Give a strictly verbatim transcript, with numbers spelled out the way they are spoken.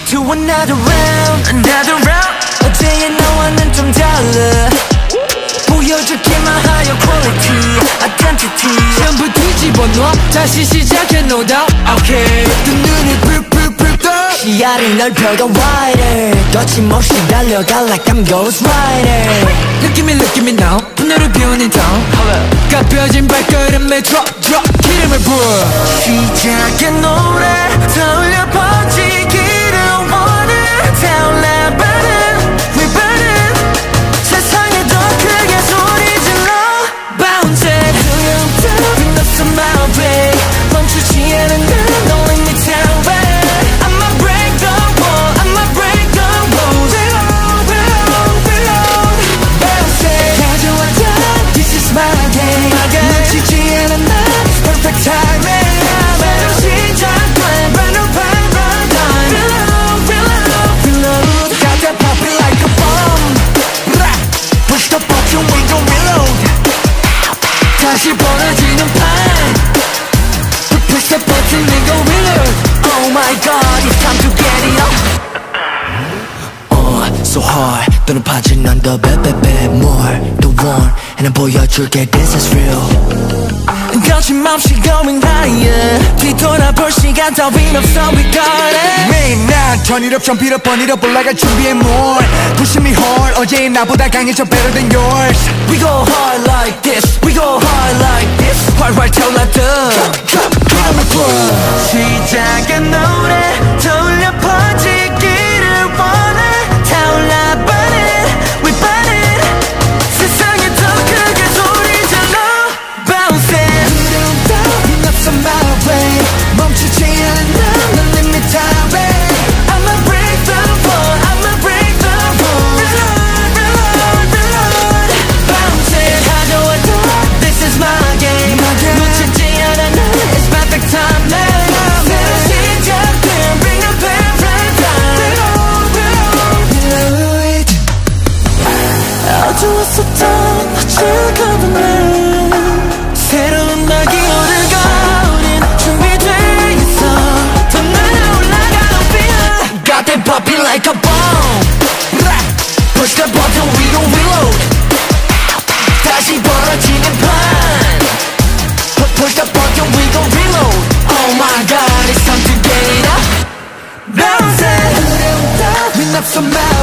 to another round, another round. 어제의 나와는 좀 달라. 보여줄게 my higher quality identity. 전부 뒤집어 놔 다시 시작해 no doubt. Okay. 두 눈이 불불불 떠. 시야를 넓혀가 wider. 거침없이 달려가 like I'm Ghost Rider. 느낌이 느낌이 now 분노를 비우는 down. 가벼진 발걸음에 drop drop 기름을 부어. 시작의 노래 떠올려 퍼지기를 원해. 타올라 burning we burning. 세상에 더 크게 소리 질러 bounce it. 두려움 없어 my way. 멈추지 않은 난 Don't let me down babe. I'ma break the wall I'ma break the rules. Reload reload reload bounce it. 가져왔다 This is my game. 놓치지 않은 난 It's perfect timing. 새로 시작돼 brand new paradigm. Reload reload reload. Got that popping like a bomb. Push the button we gon' reload. 다시 벌어지는 판. Push the button we gon' reload. Oh my god it's time to get it up. Uh, so hard 너는 파진 난 더 bad bad bad more the one and 난 보여줄게 this is real. 거침없이 going higher. 뒤돌아볼 시간 따윈 없어 we got it. 매일 난 turn it up jump it up burn it up 올라갈 준비해 more. Pushing me hard 어제의 나보다 강해져 better than yours. We go hard like this we go hard like this. 활활 타올랐던 기름을 부어. 시작의 노래 떠올려 퍼지기를 원해. 타올라 burning we burning. 세상에 더 크게 소리 질러 bounce it. 두려움 따윈 없어 my way. 멈추지 않은 난 Don't let me down babe. I'ma break the wall I'ma break the rules. Reload reload reload bounce it. 가져와도 This is my game. 놓치지 않아 난 It's perfect timing. 새로 시작돼 Bring a paradigm. Reload reload reload. 어두웠었던 어제가 날 새로운 낙이 오르고 우린 준비돼 있어. 더 날아올라가 높이야. Got that popping like a bomb. Push the button we gon' reload. 다시 벌어지는 판. Push the button we gon' reload. Oh my god it's time to get it up. Bounce it. 두려움 따윈 없어 my